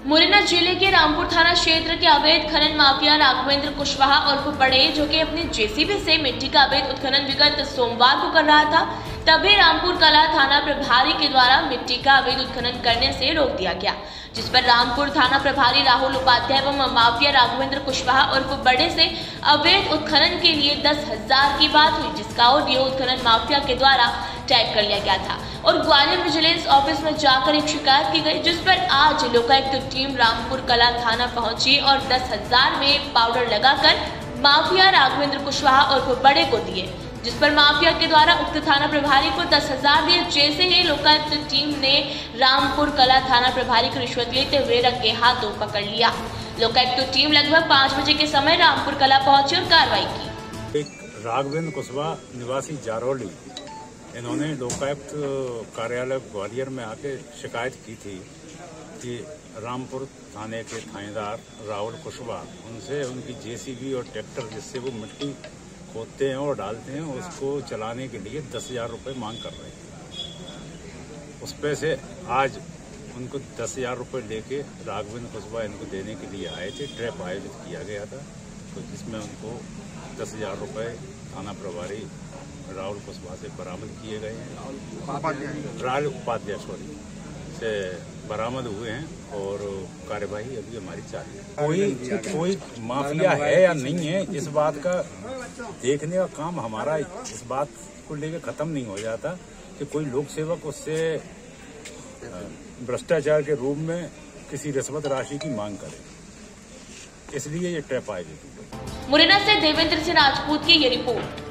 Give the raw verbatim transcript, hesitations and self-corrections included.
मुरैना जिले के रामपुर थाना क्षेत्र के अवैध खनन माफिया राघवेंद्र कुशवाहा उर्फ बड़े, जो कि अपनी जेसीबी से मिट्टी का अवैध उत्खनन विगत सोमवार को कर रहा था, तभी रामपुर कला थाना प्रभारी के द्वारा मिट्टी का अवैध उत्खनन करने से रोक दिया गया, जिस पर रामपुर थाना प्रभारी राहुल उपाध्याय एवं माफिया राघवेंद्र कुशवाहा उर्फ बड़े से अवैध उत्खनन के लिए दस हजार की बात हुई, जिसका ऑडियो उत्खनन माफिया के द्वारा टाइप कर लिया गया था और ग्वालियर विजिलेंस ऑफिस में जाकर एक शिकायत की गई, जिस पर आज लोकायुक्त टीम रामपुर कला थाना पहुंची और दस हजार में पाउडर लगाकर माफिया राघवेंद्र कुशवाहा उर्फ बड़े को दिए, जिस पर माफिया के द्वारा उक्त थाना प्रभारी को दस हजार दिए। जैसे ही लोकायुक्त टीम ने रामपुर कला थाना प्रभारी को रिश्वत लेते हुए रंगे हाथों पकड़ लिया। लोकायुक्त टीम लगभग पाँच बजे के समय रामपुर कला पहुंची और कार्रवाई की। एक राघवेंद्र कुशवाहा निवासी जारौली, इन्होंने लोकायुक्त कार्यालय ग्वालियर में आके शिकायत की थी कि रामपुर थाने के थानेदार राहुल कुशवाहा उनसे उनकी जेसीबी और ट्रैक्टर जिससे वो मिट्टी खोदते हैं और डालते हैं, उसको चलाने के लिए दस हजार रुपये मांग कर रहे हैं। उस पे से आज उनको दस हजार रुपये लेके राघवेंद्र कुशवाहा इनको देने के लिए आए थे। ट्रैप आयोजित किया गया था, तो जिसमें उनको दस हजार रुपये थाना प्रभारी राहुल कुशवाहा से बरामद किए गए हैं। राहुल उपाध्याय सॉरी से बरामद हुए हैं और कार्यवाही अभी हमारी चालू है। कोई कोई माफिया है या नहीं है, इस बात का देखने का काम हमारा इस बात को लेकर खत्म नहीं हो जाता कि कोई लोक सेवक उससे भ्रष्टाचार के रूप में किसी रिश्वत राशि की मांग करे, इसलिए ये ट्रैप आयोजित हुआ। मुरैना से देवेंद्र सिंह राजपूत की ये रिपोर्ट।